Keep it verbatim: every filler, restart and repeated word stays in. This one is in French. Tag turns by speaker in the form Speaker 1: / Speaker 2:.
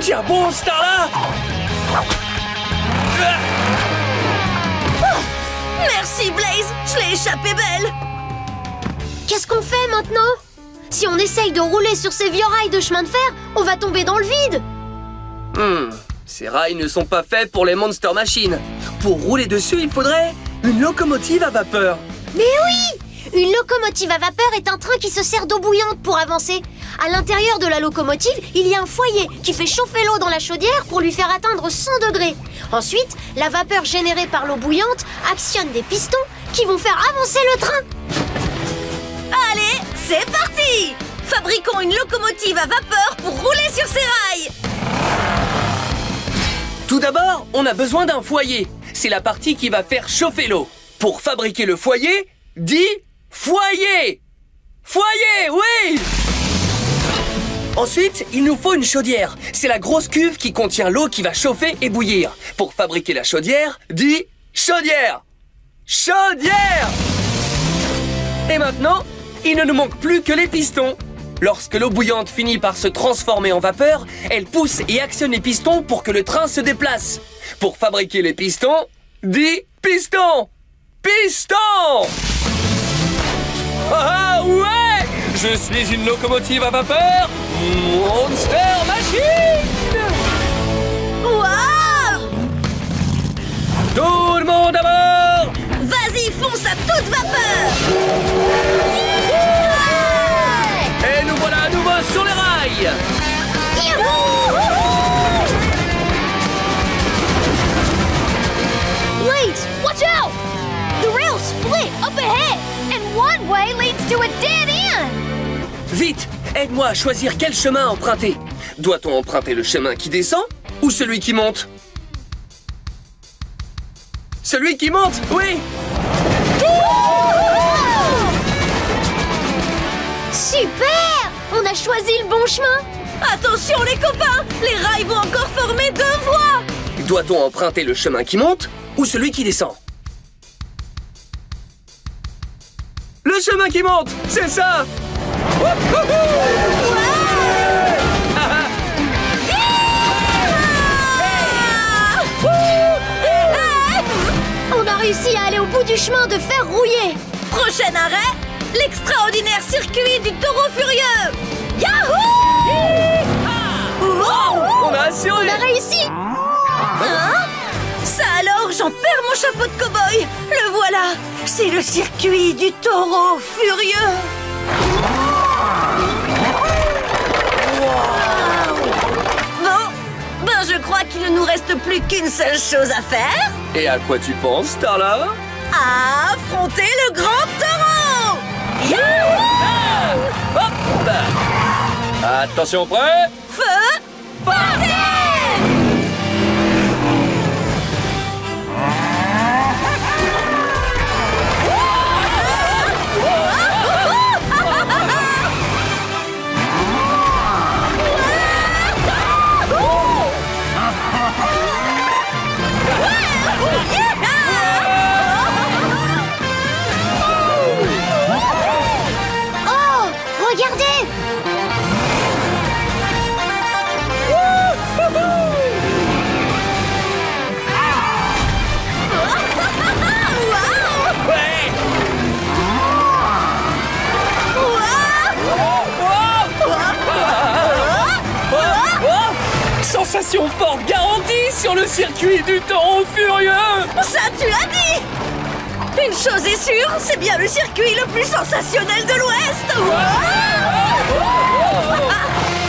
Speaker 1: Tiens bon, Starla.
Speaker 2: Oh, merci, Blaze. Je l'ai échappé belle.
Speaker 3: Qu'est-ce qu'on fait maintenant? Si on essaye de rouler sur ces vieux rails de chemin de fer, on va tomber dans le vide.
Speaker 1: Hmm, ces rails ne sont pas faits pour les Monster Machines. Pour rouler dessus, il faudrait une locomotive à vapeur.
Speaker 3: Mais oui! Une locomotive à vapeur est un train qui se sert d'eau bouillante pour avancer. À l'intérieur de la locomotive, il y a un foyer qui fait chauffer l'eau dans la chaudière pour lui faire atteindre cent degrés. Ensuite, la vapeur générée par l'eau bouillante actionne des pistons qui vont faire avancer le train.
Speaker 2: Allez, c'est parti! Fabriquons une locomotive à vapeur pour rouler sur ces rails.
Speaker 1: Tout d'abord, on a besoin d'un foyer. C'est la partie qui va faire chauffer l'eau. Pour fabriquer le foyer, dis foyer! Foyer, oui! Ensuite, il nous faut une chaudière. C'est la grosse cuve qui contient l'eau qui va chauffer et bouillir. Pour fabriquer la chaudière, dis chaudière! Chaudière! Et maintenant, il ne nous manque plus que les pistons. Lorsque l'eau bouillante finit par se transformer en vapeur, elle pousse et actionne les pistons pour que le train se déplace. Pour fabriquer les pistons, dis piston! Piston! Ah ouais! Je suis une locomotive à vapeur Monster Machine!
Speaker 2: Waouh!
Speaker 1: Tout le monde à bord!
Speaker 2: Vas-y, fonce à toute vapeur!
Speaker 1: Et nous voilà à nouveau sur les rails!
Speaker 3: Blaze, watch out! The rails split up ahead, and one way leads to a dead end!
Speaker 1: Vite! Aide-moi à choisir quel chemin emprunter. Doit-on emprunter le chemin qui descend ou celui qui monte? Celui qui monte, oui!
Speaker 3: Super! On a choisi le bon chemin!
Speaker 2: Attention les copains! Les rails vont encore former deux voies!
Speaker 1: Doit-on emprunter le chemin qui monte ou celui qui descend? Le chemin qui monte, c'est ça!
Speaker 3: On a réussi à aller au bout du chemin de fer rouillé!
Speaker 2: Prochain arrêt, l'extraordinaire circuit du taureau furieux! Yahoo!
Speaker 1: On a assuré!
Speaker 3: On a réussi!
Speaker 2: Hein? Ça alors, j'en perds mon chapeau de cow-boy! Le voilà! C'est le circuit du taureau furieux! Bon, ben je crois qu'il ne nous reste plus qu'une seule chose à faire.
Speaker 1: Et à quoi tu penses, Starla?
Speaker 2: À affronter le grand taureau! Yahoo!
Speaker 1: Ah! Hop! Attention, prêt?
Speaker 2: Feu! Partez!
Speaker 3: Oh! Regardez!
Speaker 1: Ouais! Sensation forte garantie sur le circuit du taureau furieux!
Speaker 2: Ça, tu l'as dit! Une chose est sûre, c'est bien le circuit le plus sensationnel de l'Ouest!